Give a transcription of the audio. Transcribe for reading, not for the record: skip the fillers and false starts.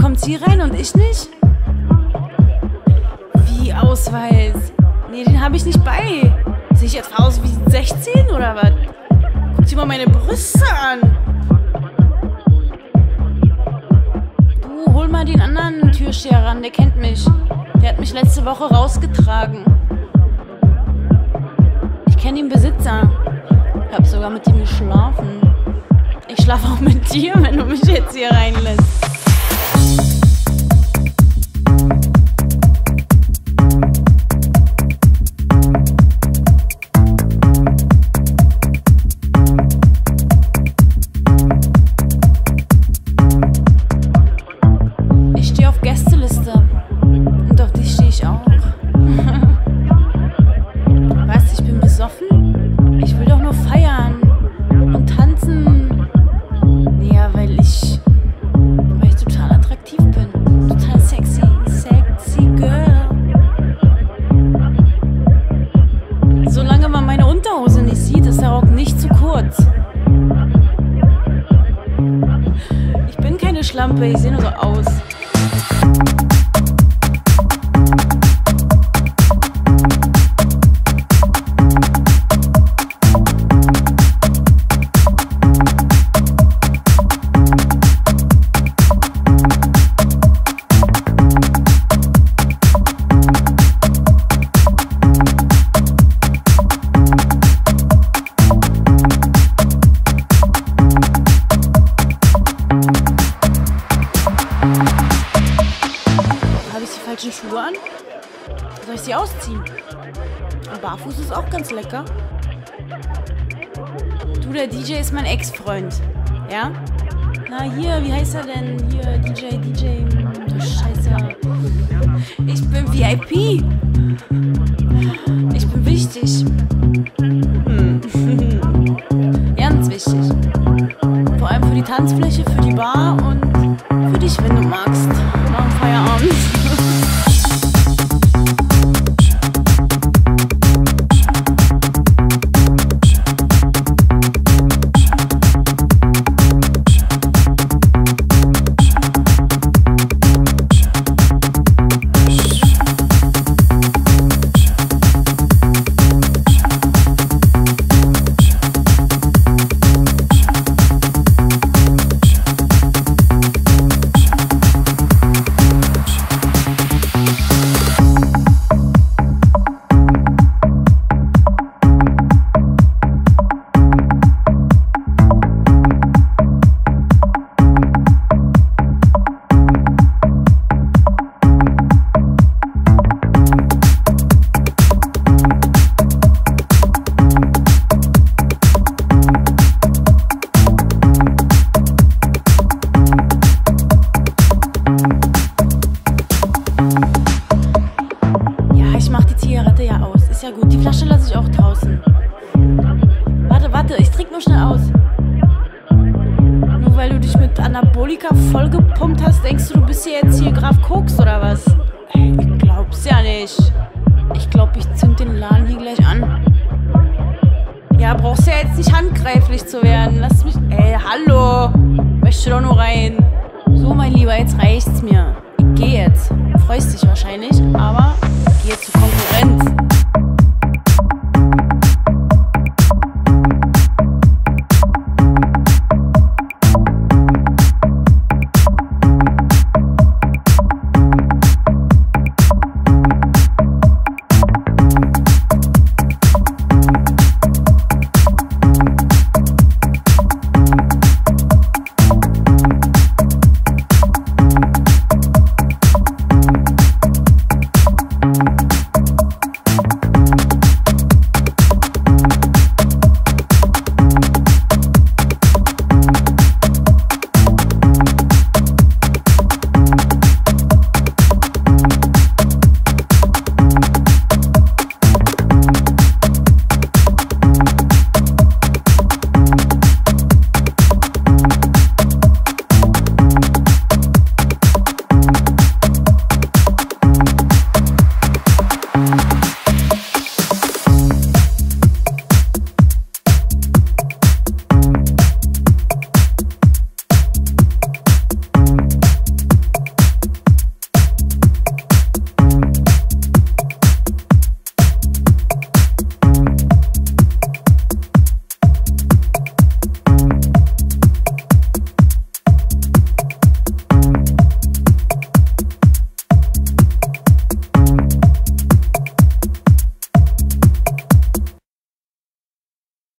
kommt sie rein und ich nicht? Wie Ausweis? Nee, den habe ich nicht bei. Sehe ich jetzt aus wie 16 oder was? Guck dir mal meine Brüste an. Du, hol mal den anderen Türsteher ran, der kennt mich. Der hat mich letzte Woche rausgetragen. Ich kenne den Besitzer. Ich habe sogar mit ihm geschlafen. Ich schlafe auch mit dir, wenn du mich jetzt hier reinlässt. Ich stehe auf Gästeliste. Und auf dich stehe ich auch. Weißt du, ich bin besoffen. Ich will doch nur feiern und tanzen. Ja, weil ich total attraktiv bin. Total sexy. Sexy Girl. Solange man meine Unterhose nicht sieht, ist der Rock nicht zu kurz. Ich bin keine Schlampe, ich sehe nur so aus. Falschen Schuhe an? Soll ich sie ausziehen? Und barfuß ist auch ganz lecker. Du, der DJ ist mein Ex-Freund. Ja? Na hier, wie heißt er denn? Hier, DJ. Du Scheiße. Ich bin VIP. Ich bin wichtig. Ganz wichtig. Vor allem für die Tanzfläche, für die Bar und für dich, wenn du magst. Nach dem Feierabend. Ist ja gut, die Flasche lasse ich auch draußen. Warte, ich trinke nur schnell aus. Nur weil du dich mit Anabolika vollgepumpt hast, denkst du bist jetzt hier Graf Koks oder was? Ey, ich glaub's ja nicht. Ich glaub, ich zünd den Laden hier gleich an. Ja, brauchst ja jetzt nicht handgreiflich zu werden. Lass mich... Ey, hallo. Möchte doch nur rein. So, mein Lieber, jetzt reicht's mir. Ich geh jetzt. Freust dich wahrscheinlich, aber ich geh jetzt zu